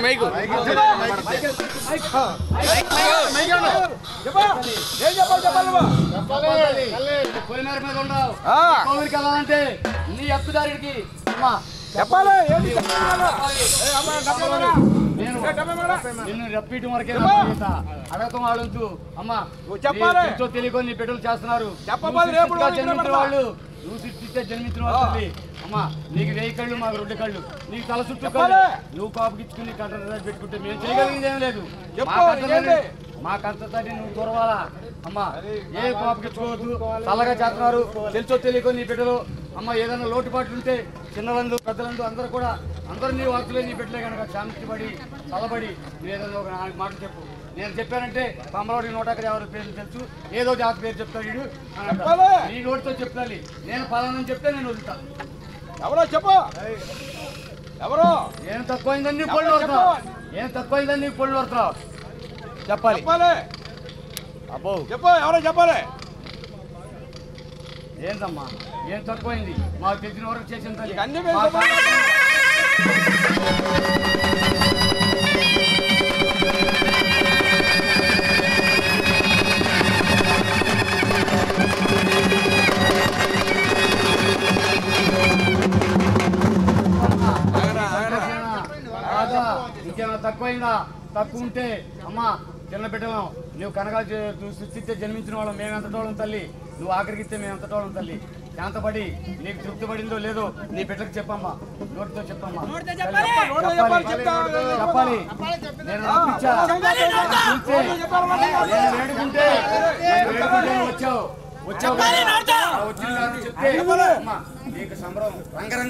వెళ్ళాలంటే నీ అప్పుదారికి నిన్ను రప్పీయటం వరకే అడగటం వాళ్ళొద్దు అమ్మా. చెప్పాలి తెలియకొని నీ బిడ్డలు చేస్తున్నారు. జన్మించిన వాళ్ళు నువ్వు సృష్టిస్తే జన్మించిన వాళ్ళు అమ్మా. నీకు 1000 కళ్ళు, మాకు 2 కళ్ళు. నీకు తల చుట్టూ కళ్ళు. నువ్వు కాపుకిచ్చుకుని కంట పెట్టుకుంటే మేము చేయగలిగింది ఏం లేదు. మా కంటతోటి నువ్వు దొరవాలా అమ్మా. ఏ కాపుకిచ్చుకోవద్దు. చల్లగా చేస్తున్నారు. తెలుసో తెలియకొని నీ బిడ్డలు అమ్మ. ఏదైనా లోటుపాట్లు ఉంటే చిన్నలందు పెద్దలందు అందరూ కూడా అందరూ నీ వార్తలే నీ బిడ్డలే కనుక శాంతిపడి చల్లబడి నువ్వు ఏదైనా ఒక మాట చెప్పు. నేను చెప్పానంటే కమలవాడి 150 పేర్లు తెలుసు. ఏదో జాతి పేరు చెప్తాడు వీడు. నీ నోటితో చెప్తాలి. నేను పలానని చెప్తే నేను వదులుతాను. ఎవరో చెప్పు. ఎవరో ఏం తక్కువైందని నీ పళ్ళు పడుతున్నావు. ఏం తక్కువైందని నీ పళ్ళు పడుతున్నావు చెప్పాలి. అబ్బో చెప్పు. ఎవరో చెప్పాలి. ఏంటమ్మా ఏం తక్కువైంది? మాకు తెలిసిన వరకు చేసిన అన్ని ఇంకేమైనా తక్కువైందా? తక్కువ ఉంటే అమ్మా చిన్న బిడ్డలం. నువ్వు కనగా సృష్టిస్తే జన్మించిన వాళ్ళం మేము ఎంతటోళ్ళం తల్లి. నువ్వు ఆఖరికిస్తే మేము ఎంతటోళ్ళం తల్లి. శాంతపడి నీకు తృప్తి పడిందో లేదో నీ బిడ్డకు చెప్పమ్మా. నోటితో చెప్పమ్మా. చెప్పాలి. నేను వేడుకుంటే వచ్చావు వచ్చిన చెప్తే నీకు సంబరం రంగరంగ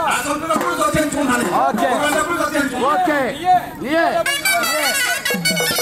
ఓకే